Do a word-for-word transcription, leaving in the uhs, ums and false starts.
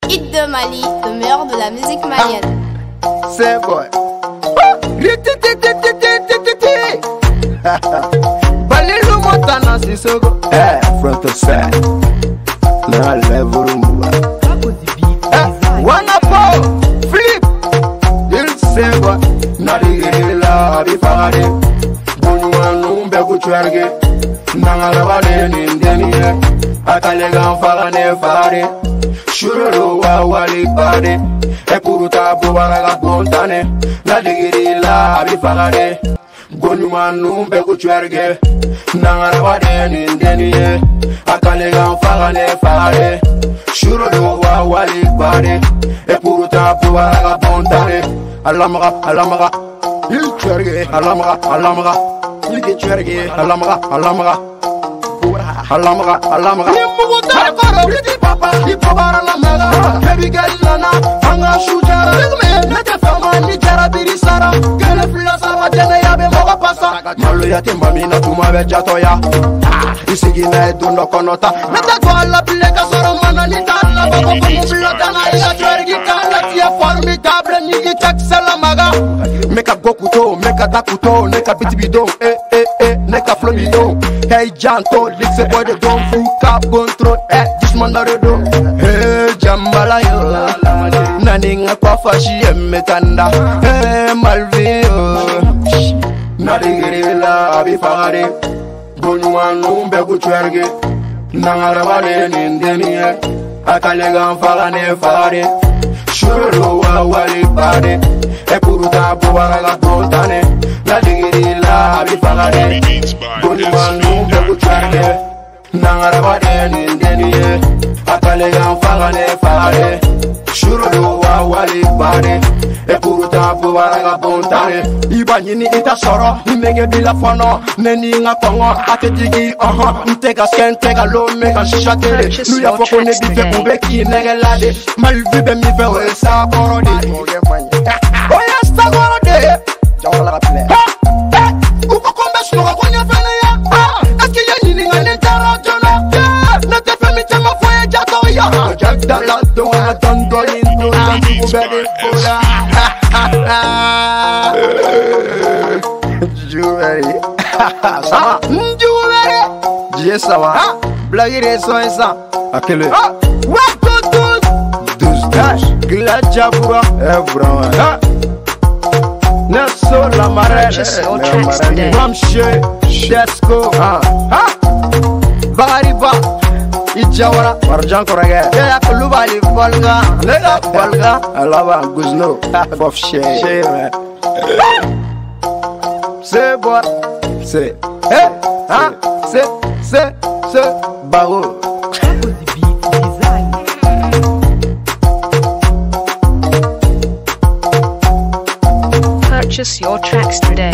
Hit de Mali, le meilleur de la musique malienne. C'est boy. Balilou Montana Sissoko. Eh, front of side. Na level rumba. Wanna po, flip. Il c'est boy. Na digila abifare. Bunwa numbe kuchwerge. Nangala wale nindeniye. Akalega fagane fare. Shururu wa wali pare. E puruta buwaraga bontane. Na digila abifare. Gonuma numbe kuchwerge. Nangala wale nindeniye. Akalega fagane fare. Shururu wa wali pare. E puruta buwaraga bontane. Alamaga, alamaga. Il chwerge. Alamaga, alamaga. Il chwerge. Alamaga, alamaga. Alamaga, alamaga. Nimuguta koro, riti papa, ipobara la mega. Baby girl lana, anga shujara. Nigme, nete fama, ni jara biri sara. Gele fila saba, jene yabe moga pasa. Malu ya timba mina tuma be jato ya. Isigi na edundo konota. Nete kwa la pilega soro mana ni tala. Boko kumu blota na ila chwergi kala. Tia formidable, nigi taksela maga. Meka gokuto, meka takuto, neka bitibido. Eh, eh, eh, neka flomido. Hey Janto, lixe boy de don fuka control, eh, dismanda do. Hey Jambala yo, naninga kwa fashi emetanda. Hey Malvio, nadigirila abifare. Bunwa numbe kuchwerge, nangarabale nindeniye. Akalega fagane fare, shuru wa wali pare. E puruta buwaraga bontane, nadigirila abifare. Bunwa numbe kuchwerge, nangarabale nindeniye. Akalega fagane fare, shuru wa wali pare. E puruta buwaraga bontane. Ibanyini ita soro, imenge bila fono. Neni nga kongo, ate digi oho. Ntega sken, tega lo, mega shisha tele. Nuya foko ne bife kubeki nege lade. Malvibe mi fe we sa korode. Oya sta korode. Jawala la ple. Ha! Uko kombe snoga kwenye fene ya. Eski ye nini nga nintara jona. Nete fe mi tema foye jato ya. Jagda la do na tondo lindo. Tanti kubebe kola. Jewelry. Ça va? Jewelry. Dieu ça va? Blague de son et ça. À quelle heure? What to douze? douze douze. Gladiabura. Eh bro. Nesso la marelle. Ramche. Desco. Ah. Bariba. Ijawara. Marjan korage. Ya kulubali volga. Lega volga. Alaba guzno. Bof she. She man. C'est boy. C'est. Eh. Hein. C'est. C'est. C'est. Barreau. Purchase your tracks today.